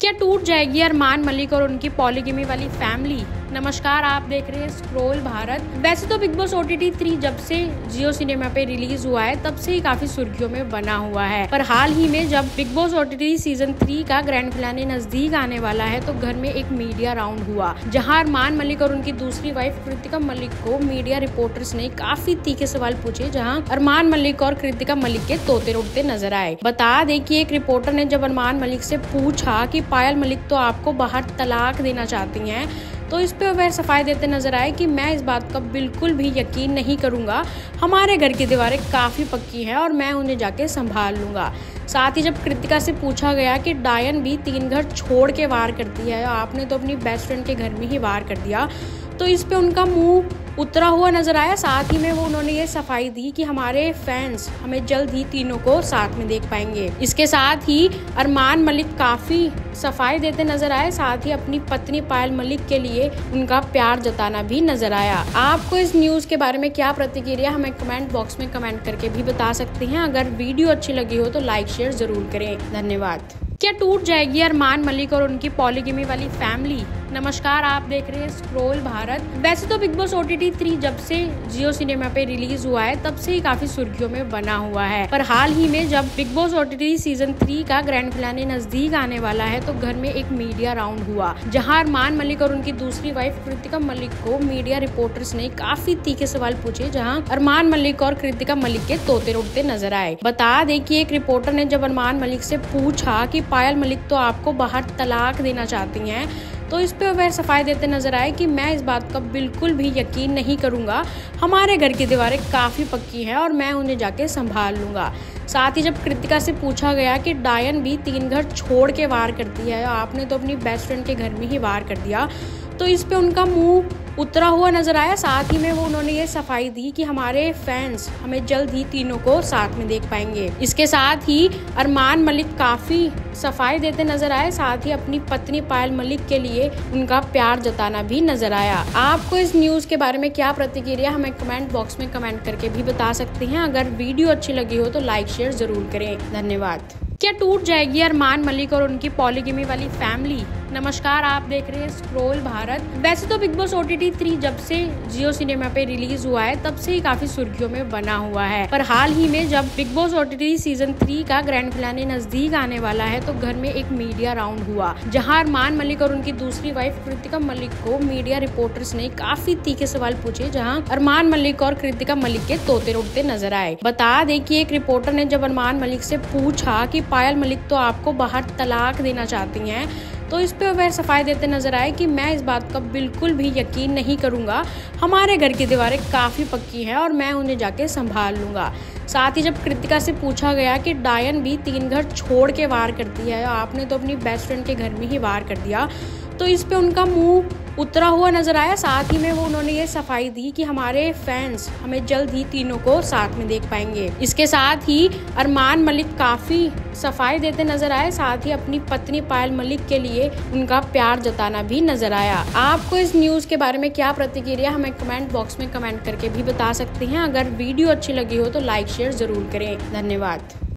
क्या टूट जाएगी अरमान मलिक और उनकी पॉलीगैमी वाली फैमिली। नमस्कार, आप देख रहे हैं स्क्रोल भारत। वैसे तो बिग बॉस OTT 3 जब से जियो सिनेमा पे रिलीज हुआ है तब से ही काफी सुर्खियों में बना हुआ है, पर हाल ही में जब बिग बॉस OTT सीजन 3 का ग्रैंड फिनाले नजदीक आने वाला है तो घर में एक मीडिया राउंड हुआ, जहां अरमान मलिक और उनकी दूसरी वाइफ कृतिका मलिक को मीडिया रिपोर्टर्स ने काफी तीखे सवाल पूछे, जहां अरमान मलिक और कृतिका मलिक के तोते उड़ते नजर आए। बता दें कि एक रिपोर्टर ने जब अरमान मलिक से पूछा कि पायल मलिक तो आपको बाहर तलाक देना चाहती हैं, तो इस पे वह सफाई देते नजर आए कि मैं इस बात का बिल्कुल भी यकीन नहीं करूंगा। हमारे घर की दीवारें काफी पक्की हैं और मैं उन्हें जाके संभाल लूंगा। साथ ही जब कृतिका से पूछा गया कि डायन भी 3 घर छोड़ के वार करती है, आपने तो अपनी बेस्ट फ्रेंड के घर में ही वार कर दिया, तो इस पे उनका मुंह उतरा हुआ नजर आया। साथ ही में उन्होंने ये सफाई दी कि हमारे फैंस हमें जल्द ही तीनों को साथ में देख पाएंगे। इसके साथ ही अरमान मलिक काफी सफाई देते नजर आए, साथ ही अपनी पत्नी पायल मलिक के लिए उनका प्यार जताना भी नजर आया। आपको इस न्यूज के बारे में क्या प्रतिक्रिया, हमें कमेंट बॉक्स में कमेंट करके भी बता सकते हैं। अगर वीडियो अच्छी लगी हो तो लाइक शेयर जरूर करें। धन्यवाद। क्या टूट जाएगी अरमान मलिक और उनकी पॉलीगैमी वाली फैमिली। नमस्कार, आप देख रहे हैं स्क्रोल भारत। वैसे तो बिग बॉस OTT 3 जब से जियो सिनेमा पे रिलीज हुआ है तब से ही काफी सुर्खियों में बना हुआ है, पर हाल ही में जब बिग बॉस OTT सीजन 3 का ग्रैंड फिनाले नजदीक आने वाला है तो घर में एक मीडिया राउंड हुआ, जहां अरमान मलिक और उनकी दूसरी वाइफ कृतिका मलिक को मीडिया रिपोर्टर्स ने काफी तीखे सवाल पूछे, जहां अरमान मलिक और कृतिका मलिक के तोते उड़ते नजर आए। बता दें कि एक रिपोर्टर ने जब अरमान मलिक से पूछा कि पायल मलिक तो आपको बाहर तलाक देना चाहती हैं, तो इस पे वह सफाई देते नजर आए कि मैं इस बात का बिल्कुल भी यकीन नहीं करूंगा। हमारे घर की दीवारें काफी पक्की हैं और मैं उन्हें जाके संभाल लूंगा। साथ ही जब कृतिका से पूछा गया कि डायन भी 3 घर छोड़ के वार करती है, आपने तो अपनी बेस्ट फ्रेंड के घर में ही वार कर दिया, तो इस पे उनका मुंह उतरा हुआ नजर आया। साथ ही में उन्होंने ये सफाई दी कि हमारे फैंस हमें जल्द ही तीनों को साथ में देख पाएंगे। इसके साथ ही अरमान मलिक काफी सफाई देते नजर आए, साथ ही अपनी पत्नी पायल मलिक के लिए उनका प्यार जताना भी नजर आया। आपको इस न्यूज के बारे में क्या प्रतिक्रिया, हमें कमेंट बॉक्स में कमेंट करके भी बता सकते हैं। अगर वीडियो अच्छी लगी हो तो लाइक शेयर जरूर करें। धन्यवाद। क्या टूट जाएगी अरमान मलिक और उनकी पॉलीगैमी वाली फैमिली। नमस्कार, आप देख रहे हैं स्क्रोल भारत। वैसे तो बिग बॉस OTT 3 जब से जियो सिनेमा पे रिलीज हुआ है तब से ही काफी सुर्खियों में बना हुआ है, पर हाल ही में जब बिग बॉस OTT सीजन 3 का ग्रैंड फिनाले नजदीक आने वाला है तो घर में एक मीडिया राउंड हुआ, जहां अरमान मलिक और उनकी दूसरी वाइफ कृतिका मलिक को मीडिया रिपोर्टर्स ने काफी तीखे सवाल पूछे, जहां अरमान मलिक और कृतिका मलिक के तोते उड़ते नजर आए। बता दें कि एक रिपोर्टर ने जब अरमान मलिक से पूछा कि पायल मलिक तो आपको बाहर तलाक देना चाहती हैं, तो इस पे वह सफाई देते नजर आए कि मैं इस बात का बिल्कुल भी यकीन नहीं करूंगा। हमारे घर की दीवारें काफी पक्की हैं और मैं उन्हें जाके संभाल लूंगा। साथ ही जब कृतिका से पूछा गया कि डायन भी 3 घर छोड़ के वार करती है, आपने तो अपनी बेस्ट फ्रेंड के घर में ही वार कर दिया, तो इस पे उनका मुंह उतरा हुआ नजर आया। साथ ही में उन्होंने ये सफाई दी कि हमारे फैंस हमें जल्द ही तीनों को साथ में देख पाएंगे। इसके साथ ही अरमान मलिक काफी सफाई देते नजर आए, साथ ही अपनी पत्नी पायल मलिक के लिए उनका प्यार जताना भी नजर आया। आपको इस न्यूज के बारे में क्या प्रतिक्रिया, हमें कमेंट बॉक्स में कमेंट करके भी बता सकते हैं। अगर वीडियो अच्छी लगी हो तो लाइक शेयर जरूर करें। धन्यवाद।